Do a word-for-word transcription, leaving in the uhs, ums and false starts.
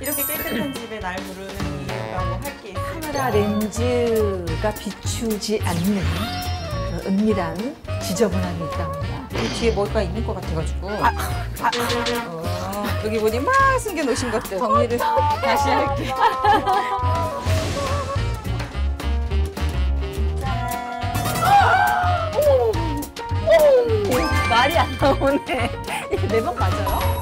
이렇게 깨끗한 집에 날 부르는 이유가 뭐 할 게 있어요? 카메라 렌즈가 비추지 않는 그 은밀한 지저분함이 있답니다. 이 뒤에 뭐가 있는 것 같아가지고. 아, 아, 어, 여기 보니 막 숨겨놓으신 것들 정리를 다시 할게. 말이 안 나오네. 이게 내 방 맞아요?